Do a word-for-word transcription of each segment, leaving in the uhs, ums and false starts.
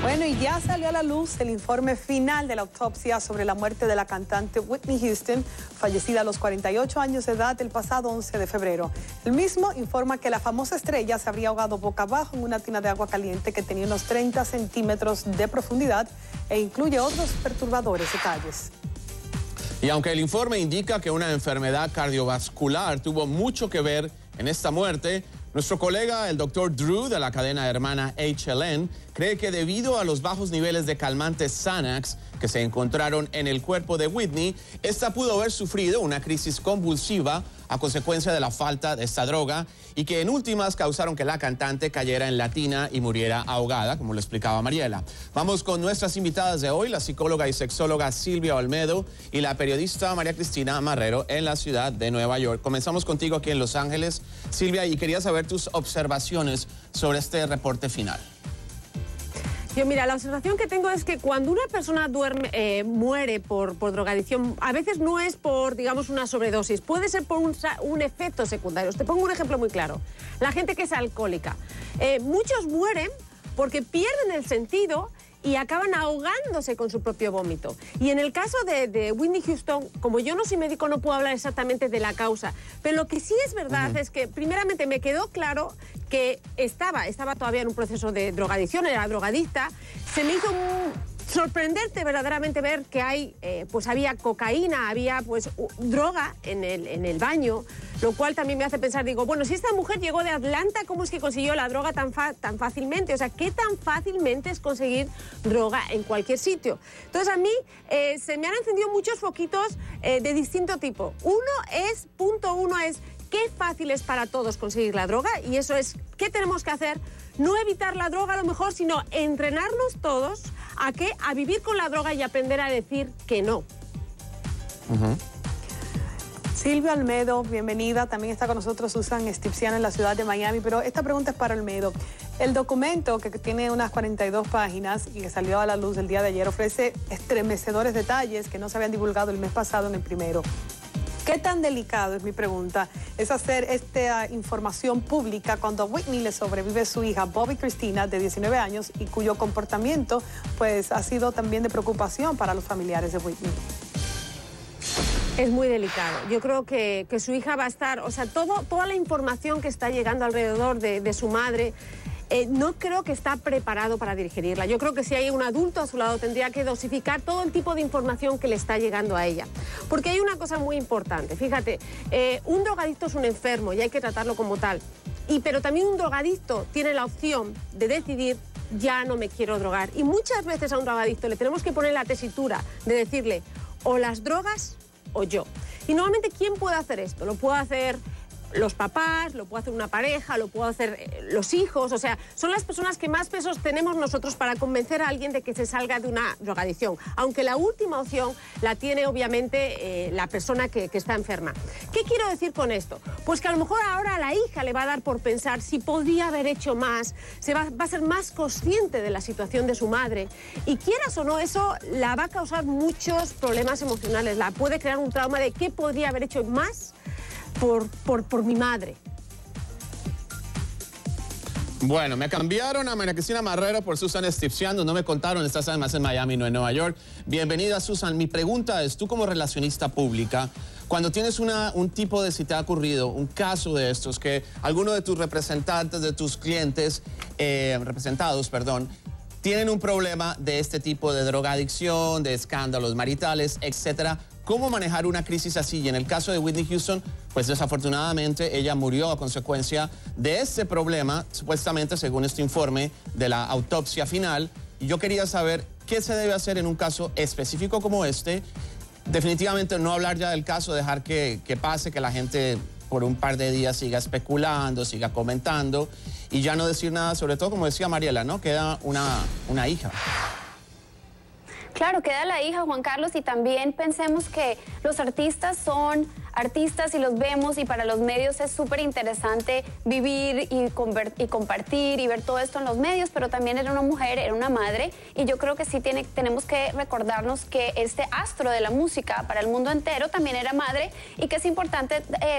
Bueno, y ya salió a la luz el informe final de la autopsia sobre la muerte de la cantante Whitney Houston, fallecida a los cuarenta y ocho años de edad el pasado once de febrero. El mismo informa que la famosa estrella se habría ahogado boca abajo en una tina de agua caliente que tenía unos treinta centímetros de profundidad e incluye otros perturbadores detalles. Y aunque el informe indica que una enfermedad cardiovascular tuvo mucho que ver en esta muerte, nuestro colega, el doctor Drew, de la cadena hermana H L N, cree que debido a los bajos niveles de calmantes Xanax que se encontraron en el cuerpo de Whitney, esta pudo haber sufrido una crisis convulsiva a consecuencia de la falta de esta droga y que en últimas causaron que la cantante cayera en la tina y muriera ahogada, como lo explicaba Mariela. Vamos con nuestras invitadas de hoy, la psicóloga y sexóloga Silvia Olmedo y la periodista María Cristina Marrero en la ciudad de Nueva York. Comenzamos contigo aquí en Los Ángeles, Silvia, y quería saber tus observaciones sobre este reporte final. Yo, mira, la observación que tengo es que cuando una persona duerme, eh, muere por, por drogadicción, a veces no es por, digamos, una sobredosis, puede ser por un, un efecto secundario. Te pongo un ejemplo muy claro. La gente que es alcohólica. Eh, muchos mueren porque pierden el sentido y acaban ahogándose con su propio vómito. Y en el caso de, de Whitney Houston, como yo no soy médico, no puedo hablar exactamente de la causa, pero lo que sí es verdad uh-huh. es que primeramente me quedó claro que estaba, estaba todavía en un proceso de drogadicción, era drogadicta. Se me hizo un... sorprenderte verdaderamente ver que hay, eh, pues había cocaína, había pues droga en el, en el baño, lo cual también me hace pensar, digo, bueno, si esta mujer llegó de Atlanta, ¿cómo es que consiguió la droga tan, fa tan fácilmente? O sea, ¿qué tan fácilmente es conseguir droga en cualquier sitio? Entonces a mí eh, se me han encendido muchos foquitos eh, de distinto tipo. Uno es, punto uno es, qué fácil es para todos conseguir la droga, y eso es, ¿qué tenemos que hacer? No evitar la droga a lo mejor, sino entrenarnos todos a qué, a vivir con la droga y aprender a decir que no. Uh-huh. Silvia Olmedo, bienvenida. También está con nosotros Susan Stipciano en la ciudad de Miami, pero esta pregunta es para Olmedo. El documento, que tiene unas cuarenta y dos páginas y que salió a la luz el día de ayer, ofrece estremecedores detalles que no se habían divulgado el mes pasado en el primero. ¿Qué tan delicado, es mi pregunta, es hacer esta información pública cuando a Whitney le sobrevive su hija Bobbi Kristina, de diecinueve años, y cuyo comportamiento pues ha sido también de preocupación para los familiares de Whitney? Es muy delicado. Yo creo que, que su hija va a estar, o sea, todo, toda la información que está llegando alrededor de, de su madre, Eh, no creo que está preparado para digerirla. Yo creo que si hay un adulto a su lado tendría que dosificar todo el tipo de información que le está llegando a ella. Porque hay una cosa muy importante. Fíjate, eh, un drogadicto es un enfermo y hay que tratarlo como tal. Y, pero también un drogadicto tiene la opción de decidir, ya no me quiero drogar. Y muchas veces a un drogadicto le tenemos que poner la tesitura de decirle, o las drogas o yo. Y normalmente, ¿quién puede hacer esto? Lo puede hacer los papás, lo puede hacer una pareja, lo puede hacer eh, los hijos, o sea, son las personas que más pesos tenemos nosotros para convencer a alguien de que se salga de una drogadicción, aunque la última opción la tiene obviamente eh, la persona que, que está enferma. ¿Qué quiero decir con esto? Pues que a lo mejor ahora a la hija le va a dar por pensar si podría haber hecho más, se va, va a ser más consciente de la situación de su madre, y quieras o no, eso la va a causar muchos problemas emocionales, la puede crear un trauma de qué podría haber hecho más Por, por, por mi madre. Bueno, me cambiaron a María Cristina Marrero por Susan Stipciano. No me contaron, estás además en Miami, no en Nueva York. Bienvenida, Susan. Mi pregunta es, tú como relacionista pública, cuando tienes una, un tipo de, si te ha ocurrido, un caso de estos, que alguno de tus representantes, de tus clientes, eh, representados, perdón, tienen un problema de este tipo de drogadicción, de escándalos maritales, etcétera, ¿cómo manejar una crisis así? Y en el caso de Whitney Houston, pues desafortunadamente ella murió a consecuencia de este problema, supuestamente según este informe de la autopsia final. Y yo quería saber qué se debe hacer en un caso específico como este. Definitivamente no hablar ya del caso, dejar que, que pase, que la gente por un par de días siga especulando, siga comentando y ya no decir nada, sobre todo como decía Mariela, ¿no? Queda una, una hija. Claro, queda la hija, Juan Carlos, y también pensemos que los artistas son artistas y los vemos, y para los medios es súper interesante vivir y, y compartir y ver todo esto en los medios, pero también era una mujer, era una madre, y yo creo que sí tiene, tenemos que recordarnos que este astro de la música para el mundo entero también era madre, y que es importante eh,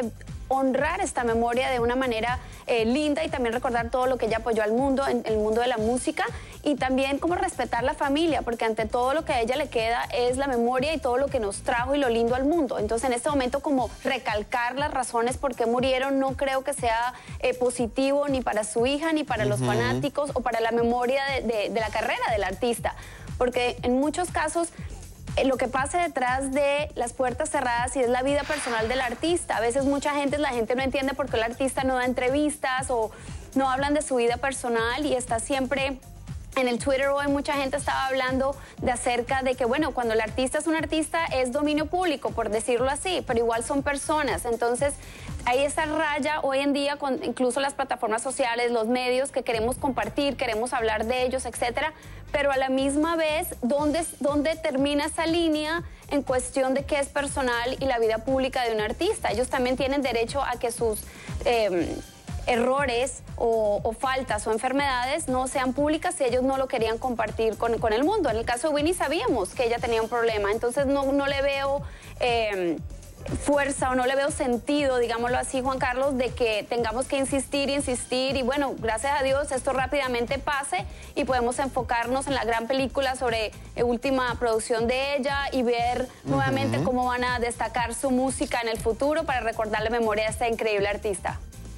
honrar esta memoria de una manera eh, linda y también recordar todo lo que ella apoyó al mundo, en el mundo de la música, y también como respetar la familia, porque ante todo lo que a ella le queda es la memoria y todo lo que nos trajo y lo lindo al mundo. Entonces en este momento como recalcar las razones por qué murieron no creo que sea eh, positivo ni para su hija, ni para uh-huh. los fanáticos o para la memoria de, de, de la carrera del artista, porque en muchos casos lo que pasa detrás de las puertas cerradas y es la vida personal del artista. A veces mucha gente, la gente no entiende por qué el artista no da entrevistas o no hablan de su vida personal y está siempre... En el Twitter hoy mucha gente estaba hablando de acerca de que, bueno, cuando el artista es un artista es dominio público, por decirlo así, pero igual son personas. Entonces, hay esa raya hoy en día con incluso las plataformas sociales, los medios que queremos compartir, queremos hablar de ellos, etcétera, pero a la misma vez, ¿dónde, dónde termina esa línea en cuestión de qué es personal y la vida pública de un artista? Ellos también tienen derecho a que sus... Eh, errores o, o faltas o enfermedades no sean públicas si ellos no lo querían compartir con, con el mundo. En el caso de Whitney sabíamos que ella tenía un problema, entonces no, no le veo eh, fuerza o no le veo sentido, digámoslo así, Juan Carlos, de que tengamos que insistir, insistir y bueno, gracias a Dios esto rápidamente pase y podemos enfocarnos en la gran película sobre eh, última producción de ella y ver uh-huh. nuevamente cómo van a destacar su música en el futuro para recordar la memoria de esta increíble artista.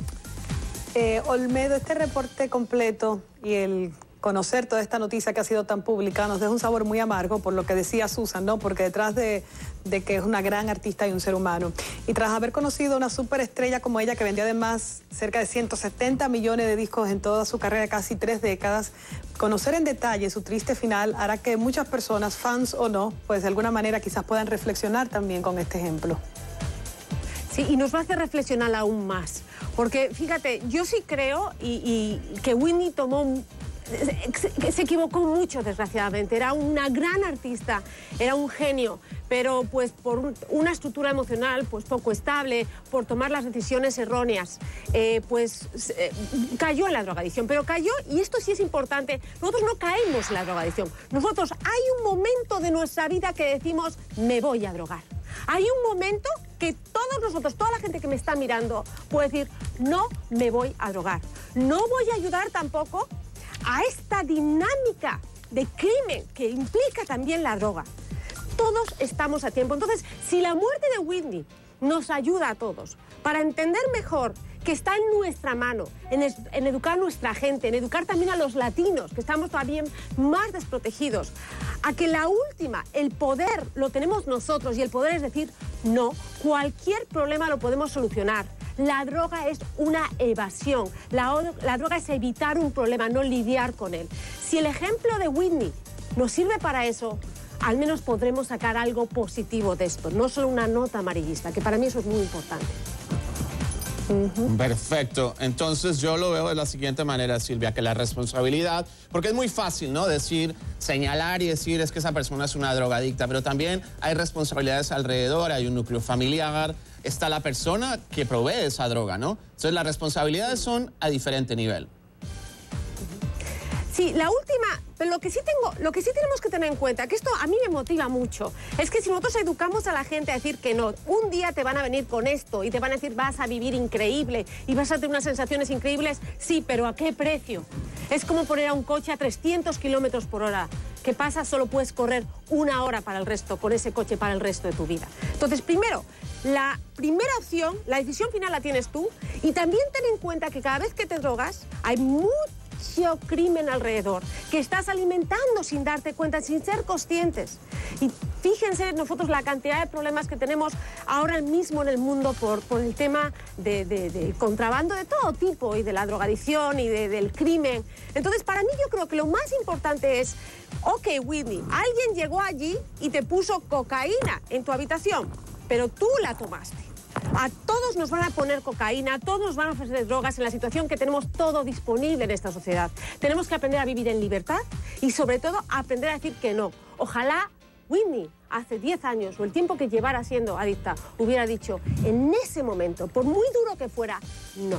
Eh, Olmedo, este reporte completo y el conocer toda esta noticia que ha sido tan pública nos deja un sabor muy amargo por lo que decía Susan, ¿no? Porque detrás de, de que es una gran artista y un ser humano. Y tras haber conocido una superestrella como ella, que vendió además cerca de ciento setenta millones de discos en toda su carrera, casi tres décadas, conocer en detalle su triste final hará que muchas personas, fans o no, pues de alguna manera quizás puedan reflexionar también con este ejemplo. Sí, y nos va a hacer reflexionar aún más. Porque, fíjate, yo sí creo y, y que Whitney tomó... Se, se equivocó mucho, desgraciadamente. Era una gran artista, era un genio, pero pues por un, una estructura emocional pues poco estable, por tomar las decisiones erróneas, eh, pues eh, cayó en la drogadicción. Pero cayó, y esto sí es importante, nosotros no caemos en la drogadicción. Nosotros, hay un momento de nuestra vida que decimos, me voy a drogar. Hay un momento que todos nosotros, toda la gente que me está mirando, puede decir, no me voy a drogar. No voy a ayudar tampoco a esta dinámica de crimen que implica también la droga. Todos estamos a tiempo. Entonces, si la muerte de Whitney nos ayuda a todos para entender mejor que está en nuestra mano, en, es, en educar a nuestra gente, en educar también a los latinos, que estamos todavía más desprotegidos, a que la última, el poder, lo tenemos nosotros, y el poder es decir, no, cualquier problema lo podemos solucionar. La droga es una evasión, la, la droga es evitar un problema, no lidiar con él. Si el ejemplo de Whitney nos sirve para eso, al menos podremos sacar algo positivo de esto, no solo una nota amarillista, que para mí eso es muy importante. Uh-huh. Perfecto. Entonces yo lo veo de la siguiente manera, Silvia, que la responsabilidad, porque es muy fácil, ¿no? Decir, señalar y decir es que esa persona es una drogadicta, pero también hay responsabilidades alrededor, hay un núcleo familiar, está la persona que provee esa droga, ¿no? Entonces las responsabilidades son a diferente nivel. Sí, la última, pero lo que sí tengo, lo que sí tenemos que tener en cuenta, que esto a mí me motiva mucho, es que si nosotros educamos a la gente a decir que no, un día te van a venir con esto y te van a decir vas a vivir increíble y vas a tener unas sensaciones increíbles, sí, pero ¿a qué precio? Es como poner a un coche a trescientos kilómetros por hora. ¿Qué pasa? Solo puedes correr una hora para el resto, con ese coche para el resto de tu vida. Entonces, primero, la primera opción, la decisión final la tienes tú, y también ten en cuenta que cada vez que te drogas hay mucho crimen alrededor, que estás alimentando sin darte cuenta, sin ser conscientes. Y fíjense nosotros la cantidad de problemas que tenemos ahora mismo en el mundo por, por el tema de, de, de contrabando de todo tipo y de la drogadicción y de, del crimen. Entonces, para mí yo creo que lo más importante es, ok, Whitney, alguien llegó allí y te puso cocaína en tu habitación, pero tú la tomaste. A todos nos van a poner cocaína, a todos nos van a ofrecer drogas en la situación que tenemos todo disponible en esta sociedad. Tenemos que aprender a vivir en libertad y sobre todo aprender a decir que no. Ojalá Whitney hace diez años o el tiempo que llevara siendo adicta hubiera dicho en ese momento, por muy duro que fuera, no.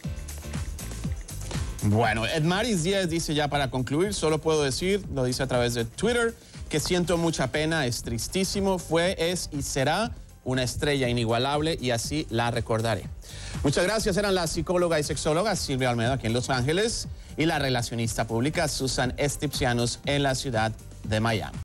Bueno, Edmaris Díaz dice ya para concluir, solo puedo decir, lo dice a través de Twitter, que siento mucha pena, es tristísimo, fue, es y será una estrella inigualable y así la recordaré. Muchas gracias. Eran la psicóloga y sexóloga Silvia Olmedo aquí en Los Ángeles y la relacionista pública Susan Estipsianos en la ciudad de Miami.